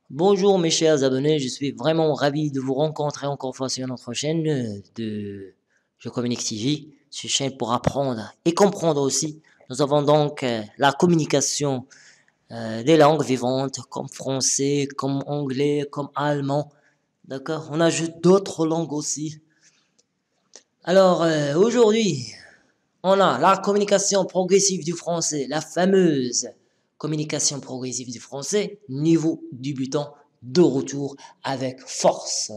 Bonjour mes chers abonnés, je suis vraiment ravi de vous rencontrer encore une fois sur notre chaîne de Je Communique TV, cette chaîne pour apprendre et comprendre aussi. Nous avons donc la communication des langues vivantes comme français, comme anglais, comme allemand. D'accord? On ajoute d'autres langues aussi. Alors aujourd'hui, on a la communication progressive du français, la fameuse communication progressive du français, niveau débutant, de retour avec force.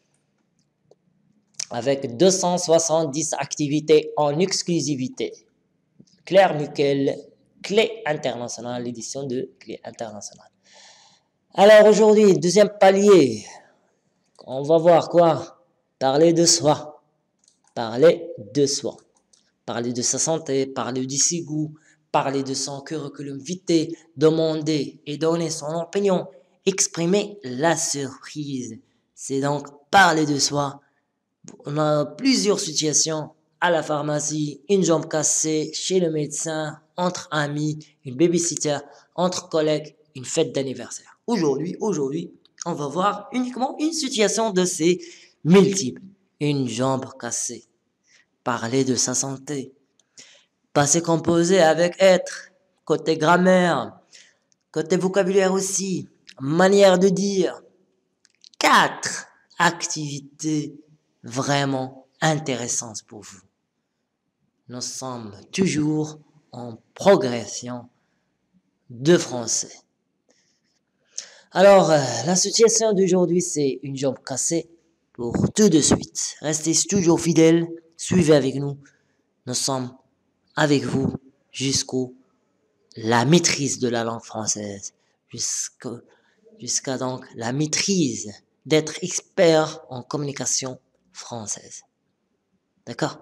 Avec 270 activités en exclusivité. Claire Nickel, Clé internationale, l'édition de Clé internationale. Alors aujourd'hui, deuxième palier, on va voir quoi? Parler de soi. Parler de soi. Parler de sa santé, parler de ses goûts, parler de son curriculum vitae, demander et donner son opinion, exprimer la surprise. C'est donc parler de soi. On a plusieurs situations à la pharmacie, une jambe cassée, chez le médecin, entre amis, une babysitter, entre collègues, une fête d'anniversaire. Aujourd'hui, on va voir uniquement une situation de ces multiples. Une jambe cassée. Parler de sa santé. Passé composé avec être. Côté grammaire. Côté vocabulaire aussi. Manière de dire. 4 activités vraiment intéressantes pour vous. Nous sommes toujours en progression de français. Alors, la situation d'aujourd'hui, c'est une jambe cassée pour tout de suite. Restez toujours fidèles, suivez avec nous. Nous sommes avec vous jusqu'au la maîtrise de la langue française, jusqu'à donc la maîtrise d'être expert en communication française. D'accord?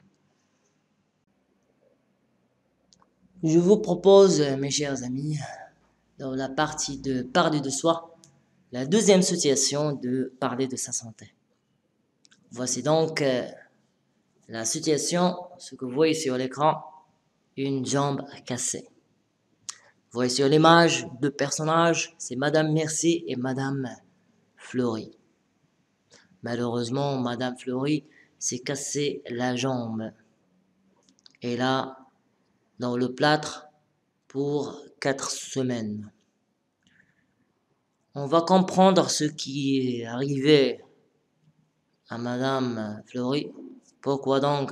Je vous propose, mes chers amis, dans la partie de parler de soi, la deuxième situation de parler de sa santé. Voici donc la situation, ce que vous voyez sur l'écran, une jambe cassée. Vous voyez sur l'image deux personnages, c'est Madame Merci et Madame Fleury. Malheureusement, Madame Fleury s'est cassé la jambe. Et là, dans le plâtre pour 4 semaines. On va comprendre ce qui est arrivé à Madame Fleury. Pourquoi donc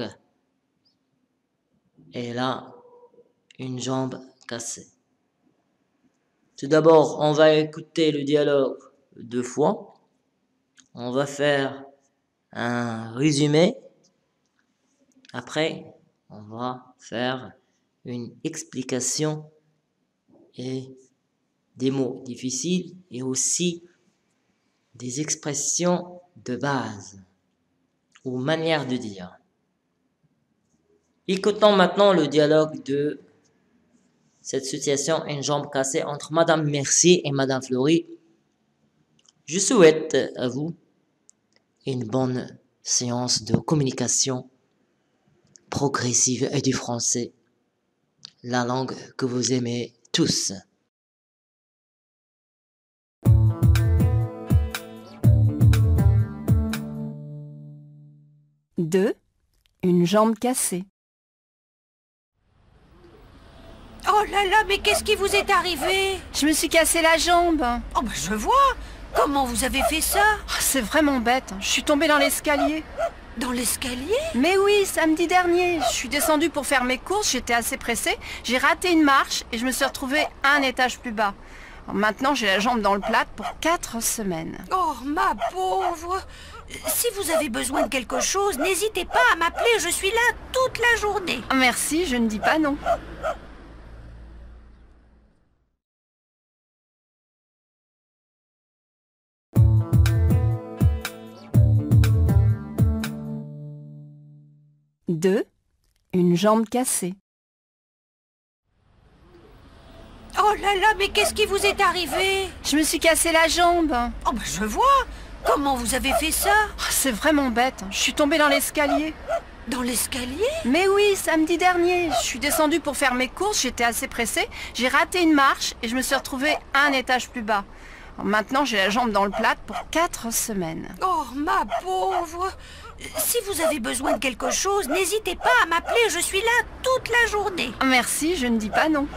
elle a une jambe cassée. Tout d'abord, on va écouter le dialogue 2 fois. On va faire un résumé. Après, on va faire une explication et des mots difficiles et aussi des expressions de base ou manière de dire. Écoutons maintenant le dialogue de cette situation, une jambe cassée entre Madame Mercier et Madame Fleury. Je souhaite à vous une bonne séance de communication progressive et du français, la langue que vous aimez tous. Deux, une jambe cassée. Oh là là, mais qu'est-ce qui vous est arrivé? Je me suis cassé la jambe. Oh bah je vois. Comment vous avez fait ça? Oh, c'est vraiment bête. Je suis tombée dans l'escalier. Dans l'escalier? Mais oui, samedi dernier. Je suis descendue pour faire mes courses, j'étais assez pressée. J'ai raté une marche et je me suis retrouvée un étage plus bas. Alors maintenant, j'ai la jambe dans le plâtre pour 4 semaines. Oh ma pauvre. Si vous avez besoin de quelque chose, n'hésitez pas à m'appeler, je suis là toute la journée. Merci, je ne dis pas non. Deux, une jambe cassée. Oh là là, mais qu'est-ce qui vous est arrivé? Je me suis cassé la jambe. Oh bah je vois. Comment vous avez fait ça? Oh, c'est vraiment bête. Je suis tombée dans l'escalier. Dans l'escalier? Mais oui, samedi dernier. Je suis descendue pour faire mes courses, j'étais assez pressée. J'ai raté une marche et je me suis retrouvée un étage plus bas. Maintenant, j'ai la jambe dans le plâtre pour 4 semaines. Oh, ma pauvre. Si vous avez besoin de quelque chose, n'hésitez pas à m'appeler, je suis là toute la journée. Merci, je ne dis pas non.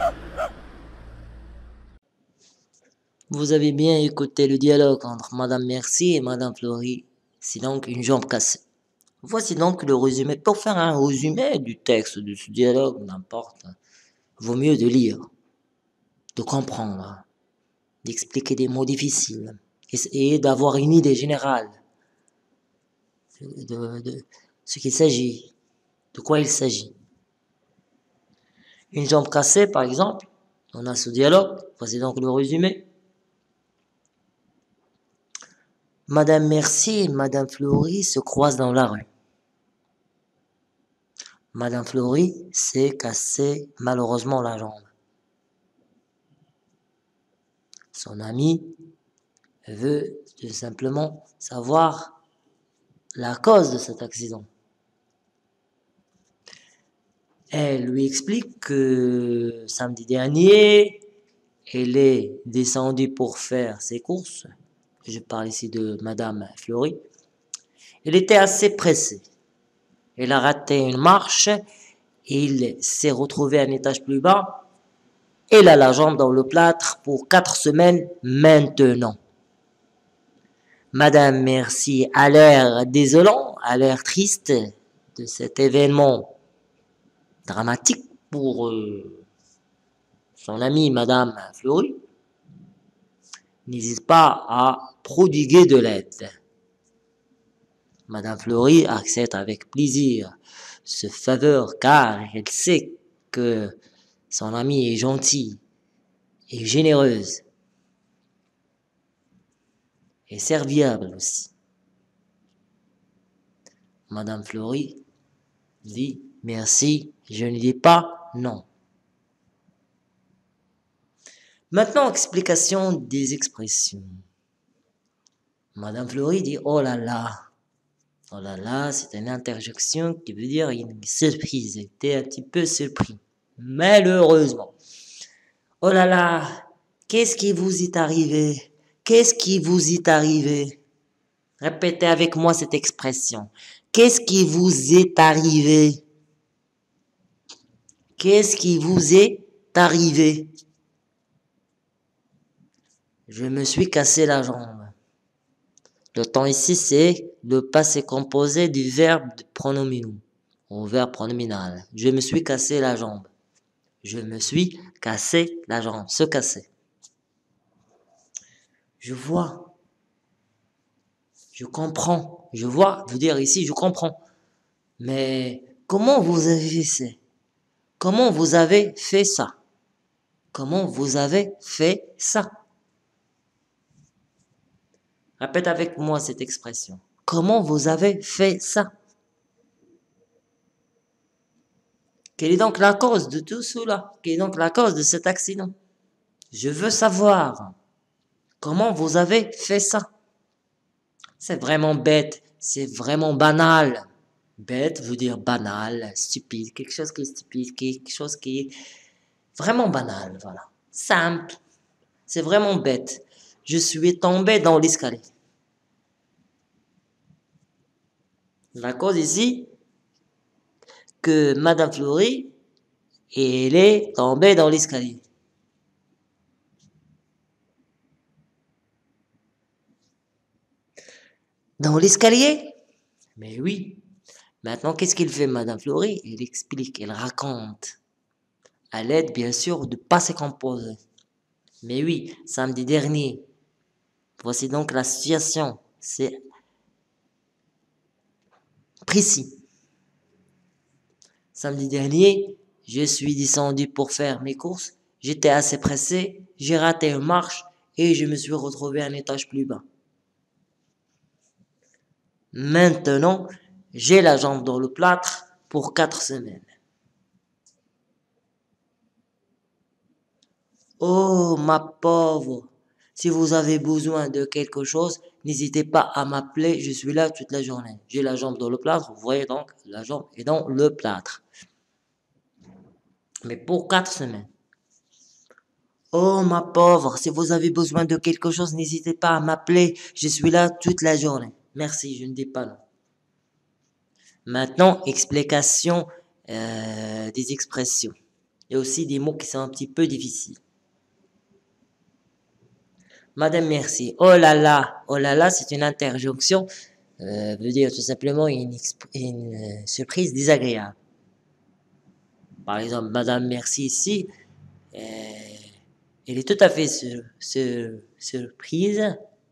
Vous avez bien écouté le dialogue entre Madame Merci et Madame Fleury. C'est donc une jambe cassée. Voici donc le résumé. Pour faire un résumé du texte de ce dialogue, n'importe, vaut mieux de lire, de comprendre, d'expliquer des mots difficiles et d'avoir une idée générale de ce qu'il s'agit, de quoi il s'agit. Une jambe cassée, par exemple, on a ce dialogue, voici donc le résumé. Madame Merci et Madame Fleury se croisent dans la rue. Madame Fleury s'est cassé malheureusement la jambe. Son ami veut tout simplement savoir la cause de cet accident. Elle lui explique que samedi dernier, elle est descendue pour faire ses courses. Je parle ici de Madame Fleury. Elle était assez pressée. Elle a raté une marche et il s'est retrouvé à un étage plus bas. Elle a la jambe dans le plâtre pour 4 semaines maintenant. Madame Merci a l'air désolant, a l'air triste de cet événement dramatique pour son amie Madame Fleury. N'hésite pas à prodiguer de l'aide. Madame Fleury accepte avec plaisir ce faveur car elle sait que son amie est gentille et généreuse et serviable aussi. Madame Fleury dit merci, je ne dis pas non. Maintenant, explication des expressions. Madame Fleury dit oh là là. Oh là là, c'est une interjection qui veut dire une surprise. J'étais un petit peu surpris. Malheureusement. Oh là là, qu'est-ce qui vous est arrivé? Qu'est-ce qui vous est arrivé? Répétez avec moi cette expression. Qu'est-ce qui vous est arrivé? Qu'est-ce qui vous est arrivé? Je me suis cassé la jambe. Le temps ici, c'est le passé composé du verbe pronominal, au verbe pronominal. Je me suis cassé la jambe. Je me suis cassé la jambe. Se casser. Je vois. Je comprends. Je vois, veut dire ici, je comprends. Mais comment vous avez fait ça? Comment vous avez fait ça? Comment vous avez fait ça? Répète avec moi cette expression. Comment vous avez fait ça? Quelle est donc la cause de tout cela? Quelle est donc la cause de cet accident? Je veux savoir. Comment vous avez fait ça? C'est vraiment bête. C'est vraiment banal. Bête veut dire banal, stupide. Quelque chose qui est stupide. Quelque chose qui est vraiment banal. Voilà. Simple. C'est vraiment bête. Je suis tombé dans l'escalier. La cause ici, que Madame Fleury, elle est tombée dans l'escalier. Dans l'escalier? Mais oui. Maintenant, qu'est-ce qu'il fait, Madame Fleury? Elle explique, elle raconte. À l'aide, bien sûr, de passé composé. Mais oui, samedi dernier. Voici donc la situation. C'est précis. Samedi dernier, je suis descendu pour faire mes courses. J'étais assez pressé. J'ai raté une marche et je me suis retrouvé à un étage plus bas. Maintenant, j'ai la jambe dans le plâtre pour 4 semaines. Oh, ma pauvre, si vous avez besoin de quelque chose, n'hésitez pas à m'appeler, je suis là toute la journée. J'ai la jambe dans le plâtre, vous voyez donc, la jambe est dans le plâtre. Mais pour 4 semaines. Oh ma pauvre, si vous avez besoin de quelque chose, n'hésitez pas à m'appeler. Je suis là toute la journée. Merci, je ne dis pas non. Maintenant, explication des expressions. Il y a aussi des mots qui sont un petit peu difficiles. Madame, merci. Oh là là, c'est une interjonction. Veut dire tout simplement une surprise désagréable. Par exemple, Madame, merci ici. Elle est tout à fait surprise.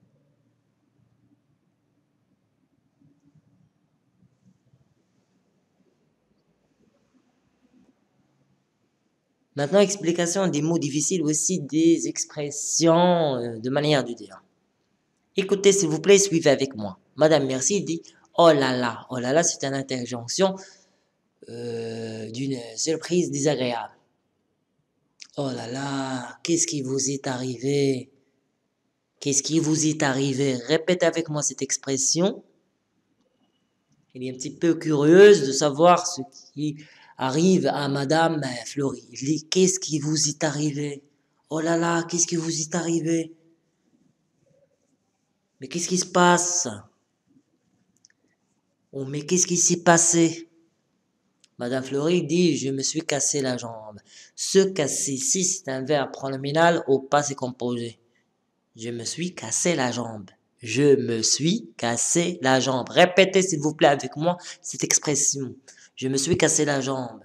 Maintenant, explication des mots difficiles, aussi des expressions de manière de dire. Écoutez, s'il vous plaît, suivez avec moi. Madame Merci dit oh là là. Oh là là, c'est une interjonction d'une surprise désagréable. Oh là là, qu'est-ce qui vous est arrivé? Qu'est-ce qui vous est arrivé? Répétez avec moi cette expression. Elle est un petit peu curieuse de savoir ce qui arrive à Madame Fleury. Il dit, qu'est-ce qui vous est arrivé? Oh là là, qu'est-ce qui vous est arrivé? Mais qu'est-ce qui se passe? Oh, mais qu'est-ce qui s'est passé? Madame Fleury dit, je me suis cassé la jambe. Se casser ici, c'est un verbe pronominal au passé composé. Je me suis cassé la jambe. Je me suis cassé la jambe. Répétez s'il vous plaît avec moi cette expression. Je me suis cassé la jambe.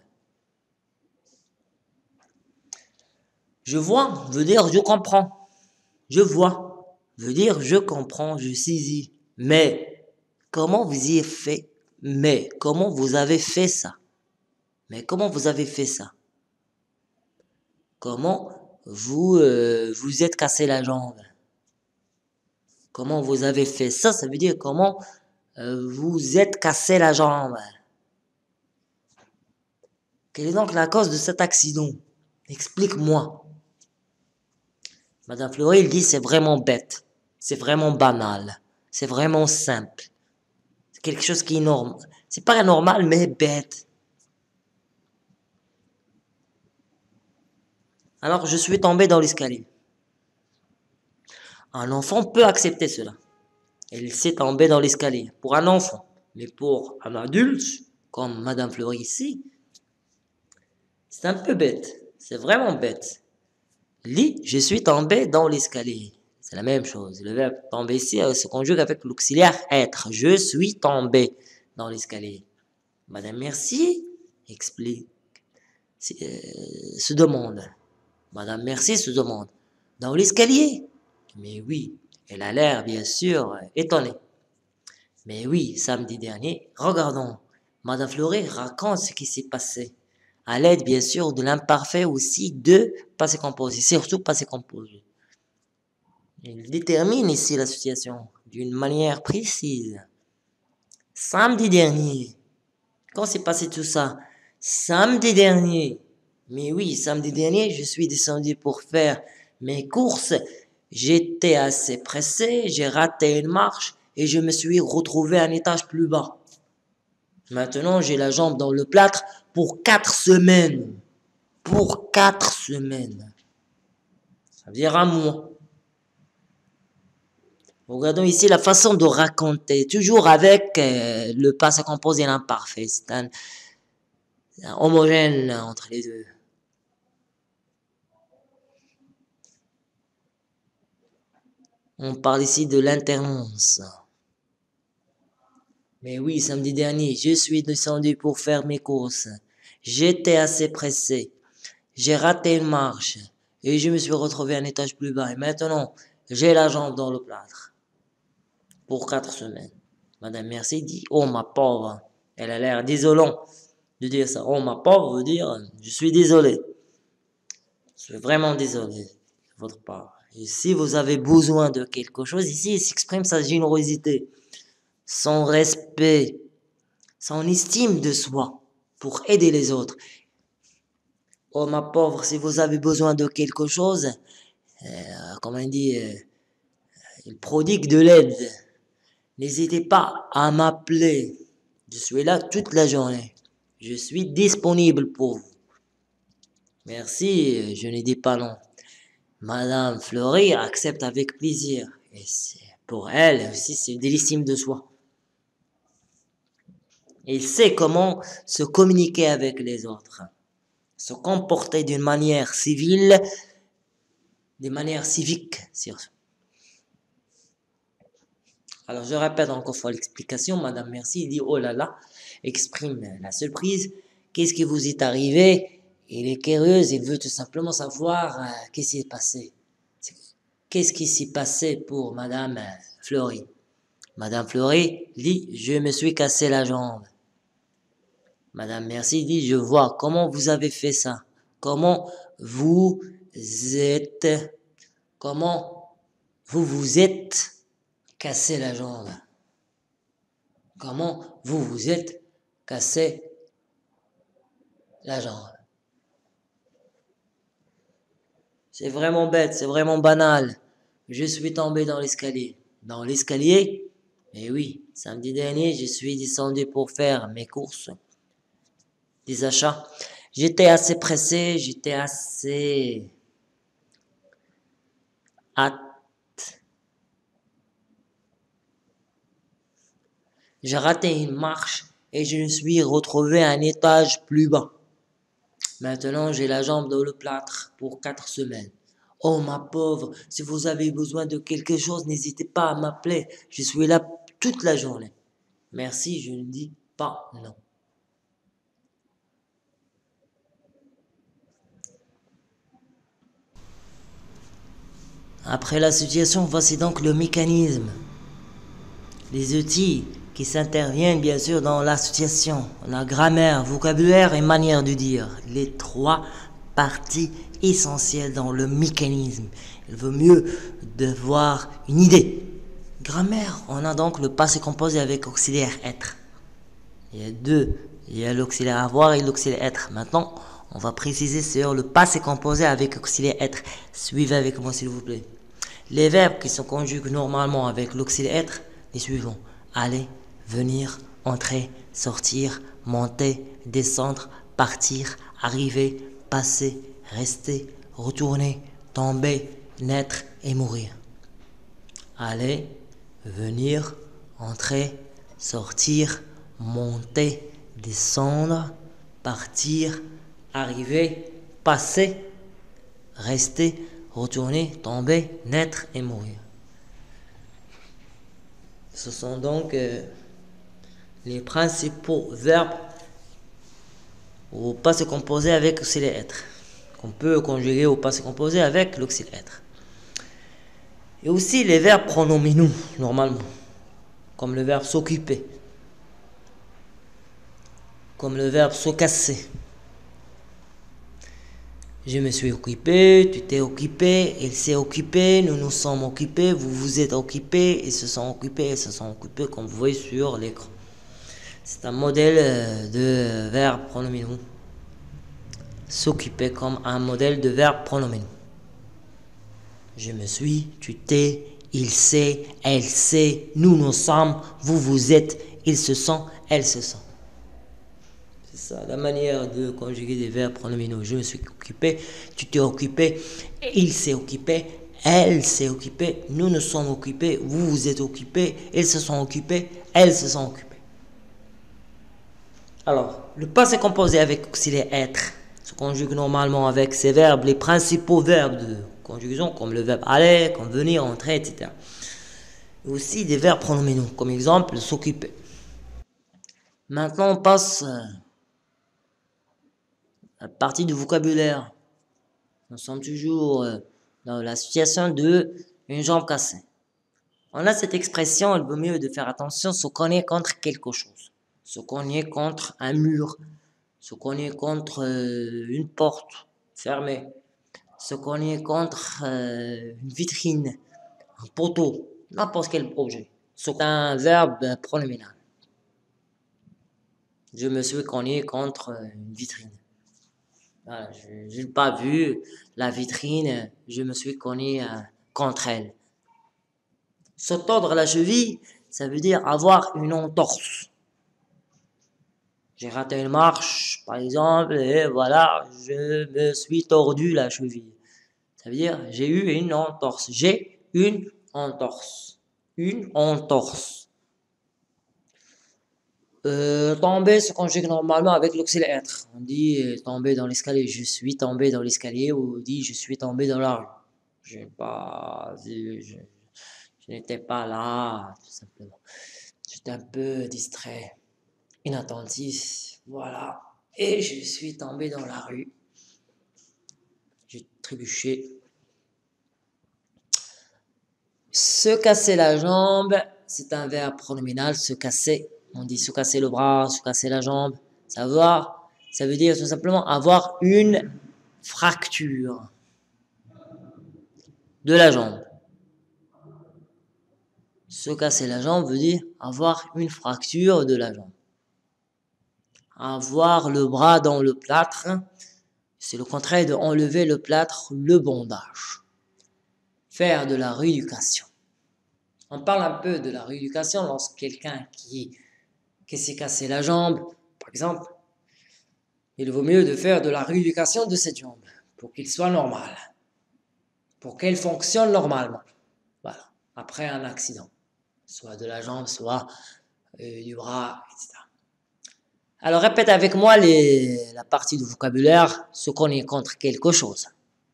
Je vois veut dire je comprends. Je vois veut dire je comprends, je saisis. Mais comment vous y avez fait? Mais comment vous avez fait ça? Mais comment vous avez fait ça? Comment vous vous êtes cassé la jambe? Comment vous avez fait ça? Ça veut dire comment vous êtes cassé la jambe. Quelle est donc la cause de cet accident? Explique-moi. Madame Fleury, il dit c'est vraiment bête. C'est vraiment banal. C'est vraiment simple. C'est quelque chose qui est normal. C'est pas normal, mais bête. Alors, je suis tombé dans l'escalier. Un enfant peut accepter cela. Il s'est tombé dans l'escalier. Pour un enfant. Mais pour un adulte, comme Madame Fleury ici, c'est un peu bête. C'est vraiment bête. Lit, je suis tombé dans l'escalier. C'est la même chose. Le verbe tomber ici se conjugue avec l'auxiliaire être. Je suis tombé dans l'escalier. Madame Merci explique, se demande. Madame Merci se demande. Dans l'escalier? Mais oui, elle a l'air bien sûr étonnée. Mais oui, samedi dernier, regardons. Madame Fleury raconte ce qui s'est passé. À l'aide, bien sûr, de l'imparfait aussi de passé composé, surtout passé composé. Il détermine ici la situation d'une manière précise. Samedi dernier, quand s'est passé tout ça? Samedi dernier. Mais oui, samedi dernier, je suis descendu pour faire mes courses. J'étais assez pressé, j'ai raté une marche et je me suis retrouvé un étage plus bas. Maintenant, j'ai la jambe dans le plâtre pour 4 semaines. Pour 4 semaines. Ça veut dire un mois. Regardons ici la façon de raconter. Toujours avec le passé composé et l'imparfait. C'est un homogène entre les deux. On parle ici de l'alternance. Mais oui, samedi dernier, je suis descendu pour faire mes courses. J'étais assez pressé. J'ai raté une marche et je me suis retrouvé un étage plus bas. Et maintenant, j'ai la jambe dans le plâtre. Pour 4 semaines. Madame Merci dit, oh ma pauvre. Elle a l'air désolant de dire ça. Oh ma pauvre veut dire, je suis désolé. Je suis vraiment désolé de votre part. Et si vous avez besoin de quelque chose, ici, il s'exprime sa générosité, son respect, son estime de soi pour aider les autres. Oh ma pauvre, si vous avez besoin de quelque chose, comme on dit, il prodigue de l'aide. N'hésitez pas à m'appeler. Je suis là toute la journée. Je suis disponible pour vous. Merci, je ne dis pas non. Madame Fleury accepte avec plaisir. Et pour elle aussi, c'est de l'estime de soi. Il sait comment se communiquer avec les autres, se comporter d'une manière civile, de manière civique, surtout. Alors, je répète encore une fois l'explication. Madame Merci dit, oh là là, exprime la surprise. Qu'est-ce qui vous est arrivé? Il est curieuse, il veut tout simplement savoir qu'est-ce qui s'est passé. Qu'est-ce qui s'est passé pour Madame Fleury? Madame Fleury dit, je me suis cassé la jambe. Madame Merci dit, je vois, comment vous avez fait ça? Comment vous vous êtes cassé la jambe? Comment vous êtes cassé la jambe? C'est vraiment bête, c'est vraiment banal. Je suis tombé dans l'escalier. Dans l'escalier? Eh oui, samedi dernier, je suis descendu pour faire mes courses, des achats. J'étais assez pressé, j'étais assez hâte. J'ai raté une marche et je me suis retrouvé un étage plus bas. Maintenant, j'ai la jambe dans le plâtre pour 4 semaines. Oh, ma pauvre, si vous avez besoin de quelque chose, n'hésitez pas à m'appeler. Je suis là toute la journée. Merci, je ne dis pas non. Après la situation, voici donc le mécanisme. Les outils qui s'interviennent bien sûr dans l'association, la grammaire, vocabulaire et manière de dire, les 3 parties essentielles dans le mécanisme. Il vaut mieux d'avoir une idée. Grammaire, on a donc le passé composé avec auxiliaire être. Il y a 2, il y a l'auxiliaire avoir et l'auxiliaire être. Maintenant, on va préciser sur le passé composé avec auxiliaire être. Suivez avec moi s'il vous plaît. Les verbes qui sont conjugués normalement avec l'auxiliaire être, les suivants. Aller, venir, entrer, sortir, monter, descendre, partir, arriver, passer, rester, retourner, tomber, naître et mourir. Aller, venir, entrer, sortir, monter, descendre, partir, arriver, passer, rester, retourner, tomber, naître et mourir. Ce sont donc les principaux verbes au passé composé avec l'auxiliaire être, qu'on peut conjuguer au passé composé avec l'auxiliaire être. Et aussi les verbes pronominaux, normalement, comme le verbe s'occuper, comme le verbe se casser. Je me suis occupé, tu t'es occupé, il s'est occupé, nous nous sommes occupés, vous vous êtes occupés, ils se sont occupés, elles se sont occupés, comme vous voyez sur l'écran. C'est un modèle de verbe pronominaux. S'occuper comme un modèle de verbe pronominaux. Je me suis, tu t'es, il s'est, elle s'est, nous nous sommes, vous vous êtes, ils se sont, elles se sont. C'est ça, la manière de conjuguer des verbes pronominaux. Je me suis occupé, tu t'es occupé, il s'est occupé, elle s'est occupée, nous nous sommes occupés, vous vous êtes occupés, ils se sont occupés, elles se sont occupées. Alors, le passé composé avec auxiliaire être se conjugue normalement avec ces verbes, les principaux verbes de conjugaison, comme le verbe aller, comme venir, entrer, etc. Et aussi des verbes pronominaux, comme exemple s'occuper. Maintenant, on passe à la partie du vocabulaire. Nous sommes toujours dans la situation de une jambe cassée. On a cette expression, il vaut mieux de faire attention, se cogner contre quelque chose. Se cogner contre un mur, se cogner contre une porte fermée, se cogner contre une vitrine, un poteau, n'importe quel objet. C'est un verbe pronominal. Je me suis cogné contre une vitrine. Voilà, je n'ai pas vu la vitrine, je me suis cogné contre elle. Se tordre la cheville, ça veut dire avoir une entorse. J'ai raté une marche, par exemple, et voilà, je me suis tordu la cheville. Ça veut dire j'ai eu une entorse. J'ai une entorse. Une entorse. Tomber se conjugue normalement avec l'auxiliaire être. On dit tomber dans l'escalier. Je suis tombé dans l'escalier ou on dit je suis tombé dans la rue. Je n'étais pas là, tout simplement. J'étais un peu distrait, inattentif. Voilà. Et je suis tombé dans la rue. J'ai trébuché. Se casser la jambe, c'est un verbe pronominal. Se casser. On dit se casser le bras, se casser la jambe. Ça veut dire tout simplement avoir une fracture de la jambe. Se casser la jambe veut dire avoir une fracture de la jambe. Avoir le bras dans le plâtre, c'est le contraire de enlever le plâtre, le bandage. Faire de la rééducation. On parle un peu de la rééducation lorsque quelqu'un qui s'est cassé la jambe, par exemple, il vaut mieux de faire de la rééducation de cette jambe pour qu'il soit normal, pour qu'elle fonctionne normalement. Voilà, après un accident, soit de la jambe, soit du bras, etc. Alors répète avec moi la partie du vocabulaire, se cogner contre quelque chose.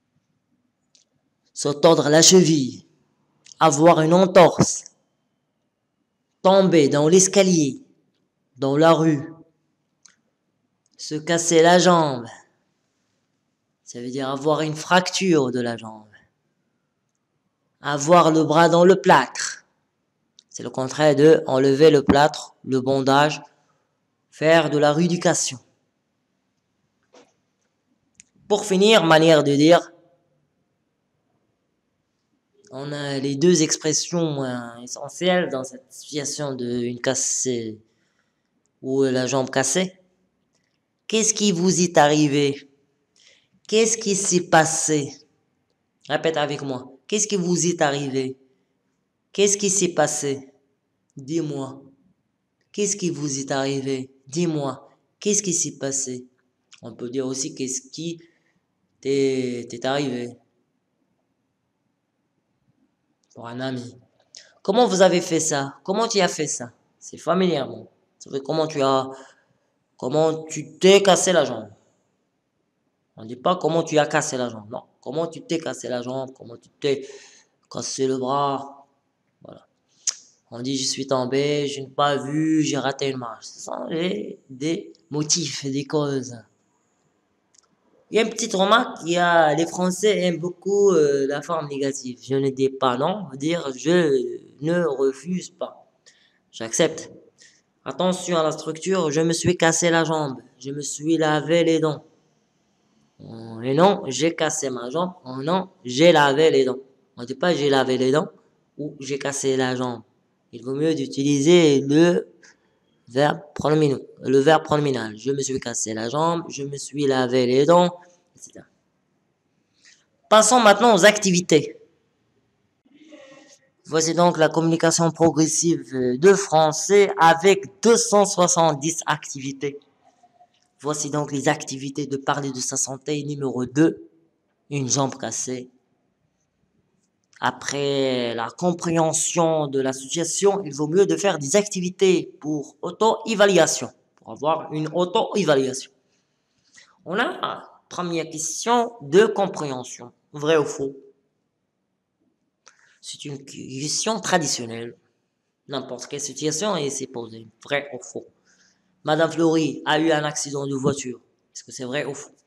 Se tordre la cheville, avoir une entorse, tomber dans l'escalier, dans la rue, se casser la jambe, ça veut dire avoir une fracture de la jambe, avoir le bras dans le plâtre, c'est le contraire de enlever le plâtre, le bandage, faire de la rééducation. Pour finir, manière de dire, on a les deux expressions essentielles dans cette situation d'une cassée ou la jambe cassée. Qu'est-ce qui vous est arrivé? Qu'est-ce qui s'est passé? Répète avec moi. Qu'est-ce qui vous est arrivé? Qu'est-ce qui s'est passé? Dis-moi. Qu'est-ce qui vous est arrivé? Dis-moi. Qu'est-ce qui s'est passé? On peut dire aussi qu'est-ce qui t'est arrivé. Pour un ami. Comment vous avez fait ça? Comment tu as fait ça? C'est familièrement. Ça veut dire comment tu t'es cassé la jambe. On ne dit pas comment tu as cassé la jambe. Non. Comment tu t'es cassé la jambe. Comment tu t'es cassé le bras. Voilà. On dit je suis tombé, je n'ai pas vu, j'ai raté une marche. Ce sont des motifs, des causes. Il y a une petite remarque, les Français aiment beaucoup la forme négative. Je ne dis pas non, veut dire je ne refuse pas. J'accepte. Attention à la structure, je me suis cassé la jambe, je me suis lavé les dents. Et non, j'ai cassé ma jambe. Oh non, j'ai lavé les dents. On ne dit pas j'ai lavé les dents ou j'ai cassé la jambe. Il vaut mieux d'utiliser le verbe pronominal. Je me suis cassé la jambe, je me suis lavé les dents, etc. Passons maintenant aux activités. Voici donc la communication progressive de français avec 270 activités. Voici donc les activités de parler de sa santé. Numéro 2, une jambe cassée. Après la compréhension de la situation, il vaut mieux de faire des activités pour auto-évaluation, pour avoir une auto-évaluation. On a la première question de compréhension, vrai ou faux? C'est une question traditionnelle. N'importe quelle situation et c'est posé, vrai ou faux? Madame Fleury a eu un accident de voiture. Est-ce que c'est vrai ou faux?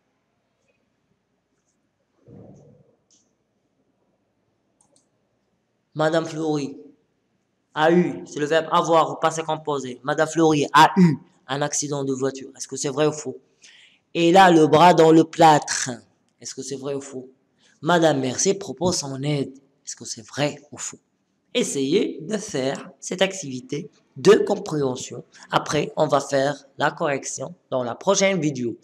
Madame Fleury a eu, c'est le verbe avoir au passé composé. Madame Fleury a eu un accident de voiture. Est-ce que c'est vrai ou faux? Et là, le bras dans le plâtre. Est-ce que c'est vrai ou faux? Madame Mercier propose son aide. Est-ce que c'est vrai ou faux? Essayez de faire cette activité de compréhension. Après, on va faire la correction dans la prochaine vidéo.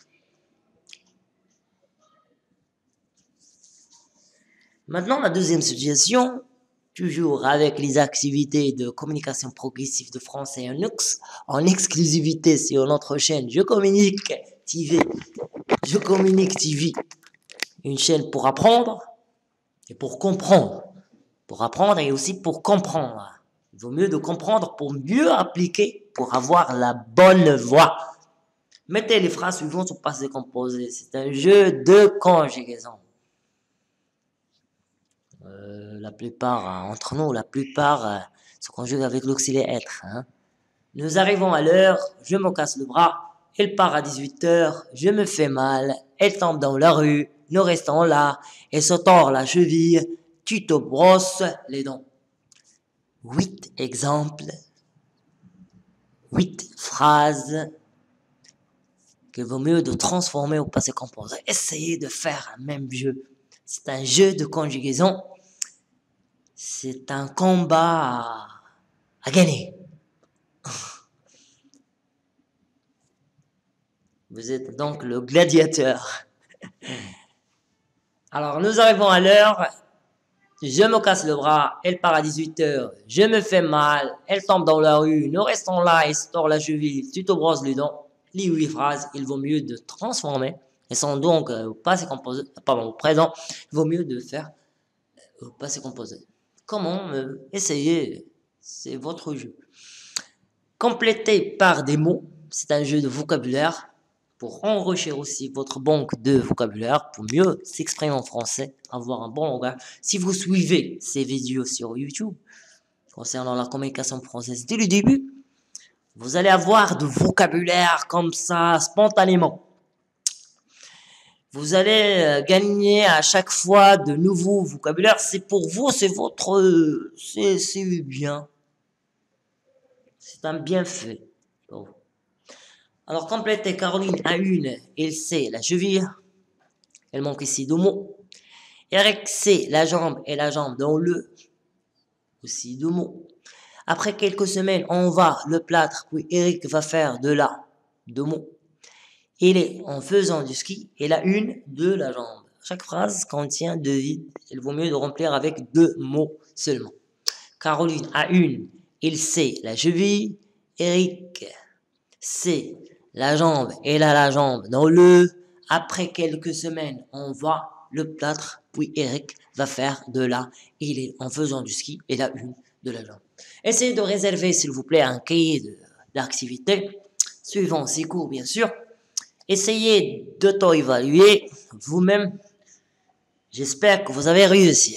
Maintenant, la deuxième situation, toujours avec les activités de communication progressive de français en exclusivité sur notre chaîne Je Communique TV. Je Communique TV. une chaîne pour apprendre et pour comprendre. Pour apprendre et aussi pour comprendre. Il vaut mieux de comprendre pour mieux appliquer, pour avoir la bonne voix. Mettez les phrases suivantes au passé composé. C'est un jeu de conjugaison. La plupart, entre nous, se conjugue avec l'auxiliaire être. Hein. Nous arrivons à l'heure, je me casse le bras, elle part à 18h, je me fais mal, elle tombe dans la rue, nous restons là, elle se tord la cheville, tu te brosses les dents. 8 exemples, 8 phrases qu'il vaut mieux de transformer au passé composé. Essayez de faire un même jeu. C'est un jeu de conjugaison. C'est un combat à gagner. Vous êtes donc le gladiateur. Alors, nous arrivons à l'heure. Je me casse le bras, elle part à 18h, je me fais mal, elle tombe dans la rue, nous restons là, elle se tord la cheville, tu te brosses les dents. Les 8 phrases, il vaut mieux de transformer. Elles sont donc au passé composé, pardon, au présent, il vaut mieux de faire au passé composé. Comment essayez, c'est votre jeu. Complétez par des mots, c'est un jeu de vocabulaire pour enrichir aussi votre banque de vocabulaire, pour mieux s'exprimer en français, avoir un bon langage. Si vous suivez ces vidéos sur YouTube concernant la communication française dès le début, vous allez avoir de vocabulaire comme ça spontanément. Vous allez gagner à chaque fois de nouveaux vocabulaires. C'est pour vous, c'est votre, c'est bien. C'est un bienfait. Bon. Alors, complétez. Caroline a une, elle sait la cheville. Elle manque ici 2 mots. Eric sait la jambe et la jambe dans le. Aussi 2 mots. Après quelques semaines, on va le plâtre, puis Eric va faire de la. 2 mots. Il est en faisant du ski et la une de la jambe. Chaque phrase contient 2 vides. Il vaut mieux de remplir avec 2 mots seulement. Caroline a une, il sait la cheville. Eric sait la jambe, elle a la jambe dans le. Après quelques semaines, on va le plâtre, puis Eric va faire de la. Il est en faisant du ski et la une de la jambe. Essayez de réserver, s'il vous plaît, un cahier d'activité suivant ces cours, bien sûr. Essayez d'auto-évaluer vous-même. J'espère que vous avez réussi.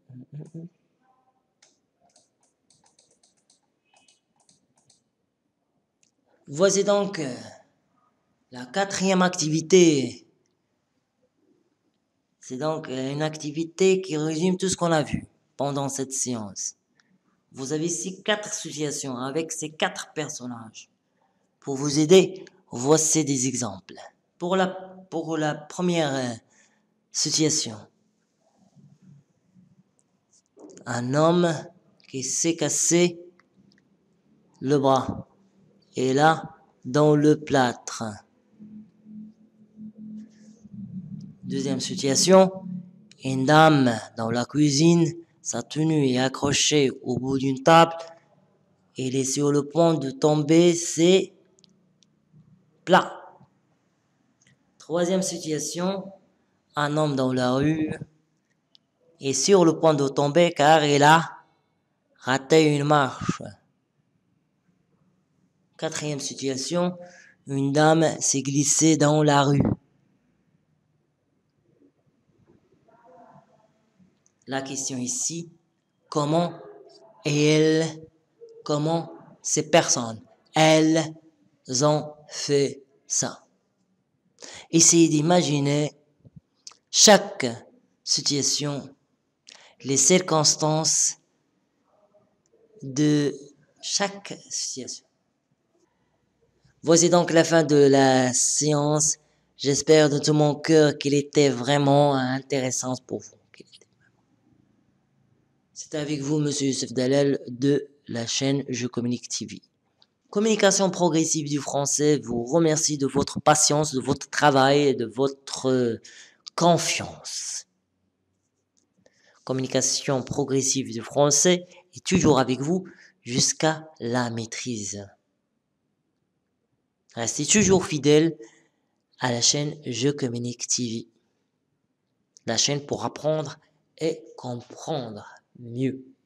Voici donc la 4e activité. C'est donc une activité qui résume tout ce qu'on a vu pendant cette séance. Vous avez ici 4 situations avec ces 4 personnages. Pour vous aider, voici des exemples. Pour la première situation, un homme qui s'est cassé le bras est là dans le plâtre. Deuxième situation, une dame dans la cuisine, sa tenue est accrochée au bout d'une table, elle est sur le point de tomber, c'est plat. Troisième situation, un homme dans la rue est sur le point de tomber car il a raté une marche. Quatrième situation, une dame s'est glissée dans la rue. La question ici, comment ces personnes, elles ont fait ça. Essayez d'imaginer chaque situation, les circonstances de chaque situation. Voici donc la fin de la séance. J'espère de tout mon cœur qu'elle était vraiment intéressante pour vous. C'est avec vous, Monsieur Youssef Dalal, de la chaîne Je Communique TV. Communication progressive du français vous remercie de votre patience, de votre travail et de votre confiance. Communication progressive du français est toujours avec vous jusqu'à la maîtrise. Restez toujours fidèles à la chaîne Je Communique TV. la chaîne pour apprendre et comprendre mieux.